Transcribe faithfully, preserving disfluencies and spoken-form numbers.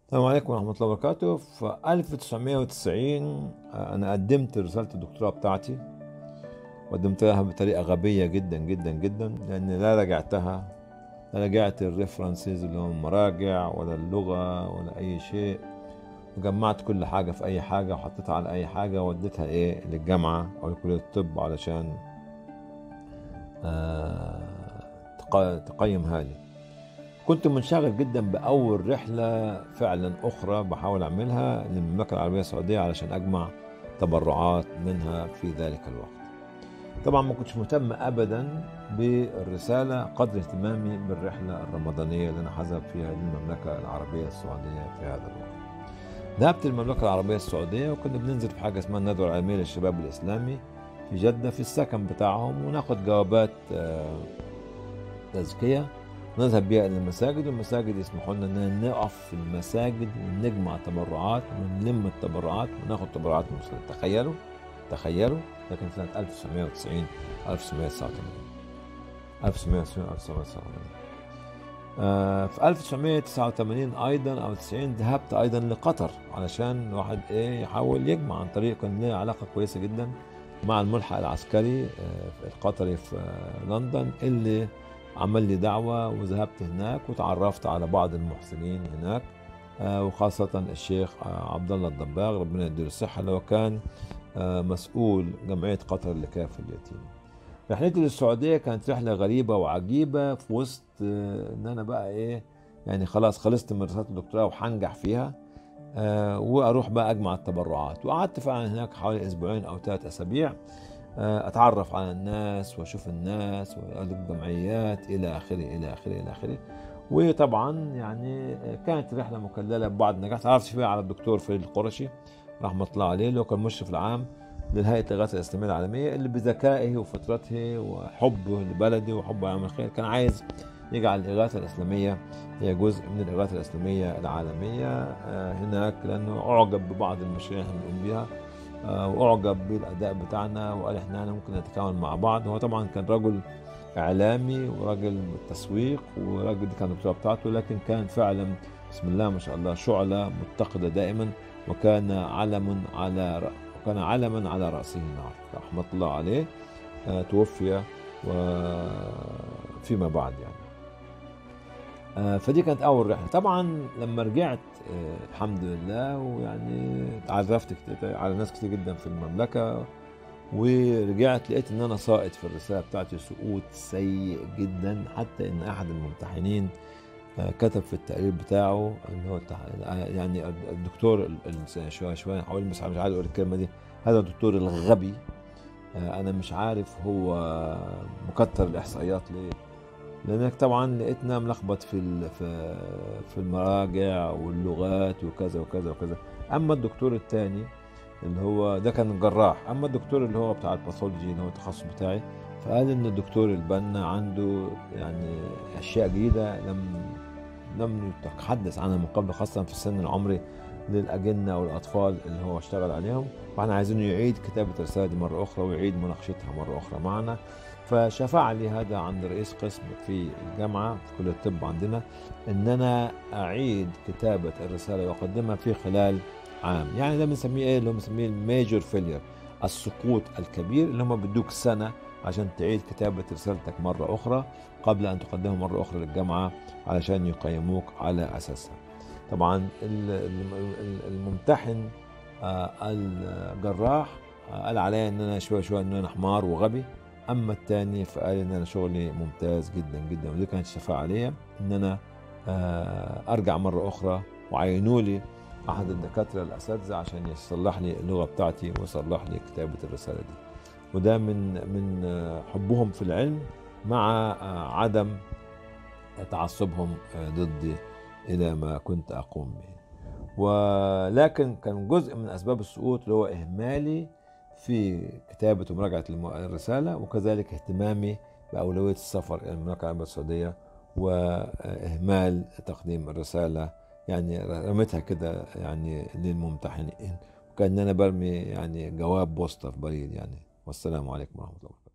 السلام عليكم ورحمة الله وبركاته. في ألف وتسعمائة وتسعين أنا قدمت رسالة الدكتوراه بتاعتي، وقدمتها بطريقة غبية جدا جدا جدا، لأن لا راجعتها، لا راجعت الريفرنسز اللي هم المراجع ولا اللغة ولا أي شيء، وجمعت كل حاجة في أي حاجة وحطيتها على أي حاجة ووديتها إيه للجامعة أو لكلية الطب علشان آه تق- تقيمها لي. كنت منشغل جدا بأول رحلة فعلا أخرى بحاول أعملها للمملكة العربية السعودية علشان أجمع تبرعات منها في ذلك الوقت. طبعا ما كنتش مهتم أبدا بالرسالة قدر اهتمامي بالرحلة الرمضانية اللي أنا حذهب فيها للمملكة العربية السعودية في هذا الوقت. ذهبت المملكة العربية السعودية وكنا بننزل في حاجة اسمها الندوة العالمية للشباب الإسلامي في جدة في السكن بتاعهم، وناخد جوابات آه، تزكية نذهب بها إلى المساجد، والمساجد يسمحوا لنا إننا نقف في المساجد ونجمع تبرعات ونلم التبرعات وناخد تبرعات من المسلمين. تخيلوا تخيلوا لكن سنة ألف وتسعمائة وتسعين ألف وتسعمائة وتسعة وثمانين ألف وتسعمائة وتسعين ألف وتسعمائة وتسعة وثمانين. آه في ألف وتسعمائة وتسعة وثمانين أيضا أو تسعين ذهبت أيضا لقطر علشان الواحد إيه يحاول يجمع عن طريق، كان لي علاقة كويسة جدا مع الملحق العسكري آه القطري في آه لندن، اللي عمل لي دعوة وذهبت هناك وتعرفت على بعض المحسنين هناك، آه وخاصة الشيخ آه عبد الله الضباغ ربنا يديله الصحة، اللي هو كان آه مسؤول جمعية قطر لكافة اليتيم. رحلتي للسعودية كانت رحلة غريبة وعجيبة في وسط آه ان انا بقى ايه، يعني خلاص خلصت من رسالة الدكتوراه وهنجح فيها، آه واروح بقى اجمع التبرعات. وقعدت فعلا هناك حوالي اسبوعين او ثلاث اسابيع آه اتعرف على الناس واشوف الناس والجمعيات الى اخره الى اخره الى اخره. وطبعا يعني كانت رحله مكلله ببعض النجاح. تعرفت فيها على الدكتور فريد القرشي رحمه الله عليه، اللي هو كان المشرف العام للهيئه الاغاثه الاسلاميه العالميه، اللي بذكائه وفطرته وحبه لبلده وحبه يعمل الخير كان عايز يجعل الاغاثه الاسلاميه هي جزء من الاغاثه الاسلاميه العالميه آه هناك، لانه اعجب ببعض المشاريع اللي بنقوم بها آه، واعجب بالاداء بتاعنا، وقال احنا ممكن نتكامل مع بعض. هو طبعا كان رجل اعلامي وراجل تسويق وراجل دي كانت الدكتوراه بتاعته، لكن كان فعلا بسم الله ما شاء الله شعلة متقدة دائما، وكان علم على رأ... وكان علما على رأسه النار رحمة الله عليه. آه، توفي وفيما بعد يعني. آه، فدي كانت أول رحلة. طبعا لما رجعت آه، الحمد لله، ويعني تعرفت كتير على ناس كتير جدا في المملكة، ورجعت لقيت ان انا ساقط في الرسالة بتاعتي سقوط سيء جدا، حتى ان احد الممتحنين آه، كتب في التقرير بتاعه ان هو التح- يعني الدكتور ال- ال- شوية شوية حوالي مش مش عارف اقول الكلمة دي، هذا الدكتور الغبي آه، انا مش عارف هو مكتر الاحصائيات ليه، لانك طبعا لقيتنا ملخبط في ال- في في المراجع واللغات وكذا وكذا وكذا. اما الدكتور الثاني اللي هو ده كان جراح، اما الدكتور اللي هو بتاع الباثولوجي اللي هو التخصص بتاعي، فقال ان الدكتور البنا عنده يعني اشياء جديده لم لم يتحدث عنها من قبل، خاصه في السن العمري للاجنه والاطفال اللي هو اشتغل عليهم، واحنا عايزينه يعيد كتابه الرساله دي مره اخرى ويعيد مناقشتها مره اخرى معنا. فشفع لي هذا عند رئيس قسم في الجامعه في كليه الطب عندنا ان انا اعيد كتابه الرساله واقدمها في خلال عام. يعني ده بنسميه ايه، اللي هو بنسميه الميجور فيلير، السقوط الكبير، اللي هم بدوك سنه عشان تعيد كتابه رسالتك مره اخرى قبل ان تقدمها مره اخرى للجامعه علشان يقيموك على اساسها. طبعا ال- ال- الممتحن آه، الجراح آه، قال عليا ان انا شويه شويه ان انا حمار وغبي، اما التاني فقال ان انا شغلي ممتاز جدا جدا. ودي كانت شفاعة عليا ان انا آه، ارجع مره اخرى، وعينوا لي احد الدكاتره الاساتذه عشان يصلح لي اللغه بتاعتي ويصلح لي كتابه الرساله دي. وده من من آه، حبهم في العلم مع آه، عدم تعصبهم آه، ضدي الى ما كنت اقوم به. ولكن كان جزء من اسباب السقوط اللي هو اهمالي في كتابه ومراجعه الم- الرساله، وكذلك اهتمامي باولويه السفر الى المملكه العربيه السعوديه واهمال تقديم الرساله، يعني رميتها كده يعني للممتحنين، وكان انا برمي يعني جواب بوسطه في بريد يعني. والسلام عليكم ورحمه الله.